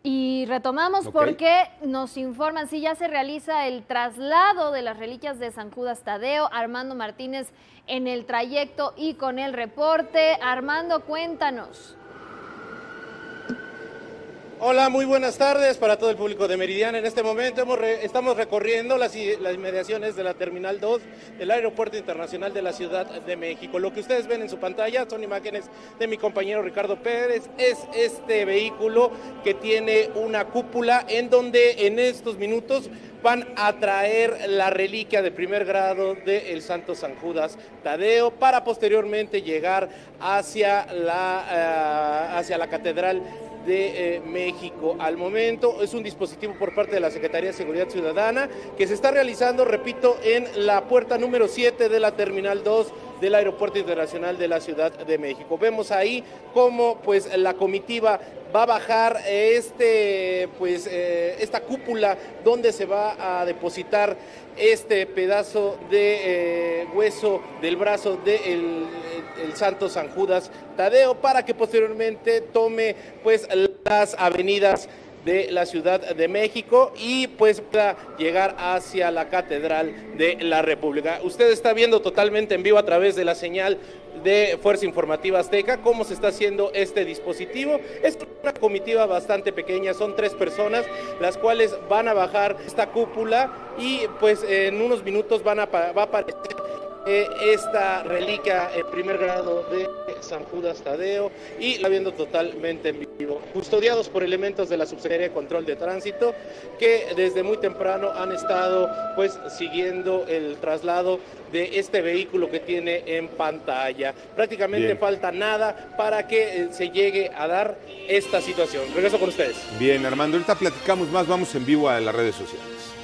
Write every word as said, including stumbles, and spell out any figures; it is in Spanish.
Y retomamos Ok. porque nos informan, si ya se realiza el traslado de las reliquias de San Judas Tadeo. Armando Martínez en el trayecto y con el reporte. Armando, cuéntanos. Hola, muy buenas tardes para todo el público de Meridiano. En este momento hemos re, estamos recorriendo las, las inmediaciones de la Terminal dos del Aeropuerto Internacional de la Ciudad de México. Lo que ustedes ven en su pantalla son imágenes de mi compañero Ricardo Pérez. Es este vehículo que tiene una cúpula en donde en estos minutos van a traer la reliquia de primer grado del Santo San Judas Tadeo para posteriormente llegar hacia la, uh, hacia la Catedral de eh, México. Al momento es un dispositivo por parte de la Secretaría de Seguridad Ciudadana que se está realizando, repito, en la puerta número siete de la Terminal dos del Aeropuerto Internacional de la Ciudad de México. Vemos ahí cómo pues la comitiva va a bajar este, pues, eh, esta cúpula donde se va a depositar este pedazo de eh, hueso del brazo del de el Santo San Judas Tadeo para que posteriormente tome pues las avenidas de la Ciudad de México y pues pueda llegar hacia la Catedral de la República. Usted está viendo totalmente en vivo a través de la señal de Fuerza Informativa Azteca cómo se está haciendo este dispositivo. Es una comitiva bastante pequeña, son tres personas las cuales van a bajar esta cúpula y pues en unos minutos van a, va a aparecer Eh, esta reliquia en primer grado de San Judas Tadeo y la viendo totalmente en vivo, custodiados por elementos de la Subsecretaría de Control de Tránsito que desde muy temprano han estado pues siguiendo el traslado de este vehículo que tiene en pantalla. Prácticamente Bien. falta nada para que eh, se llegue a dar esta situación. Regreso con ustedes. Bien, Armando, ahorita platicamos más, vamos en vivo a las redes sociales.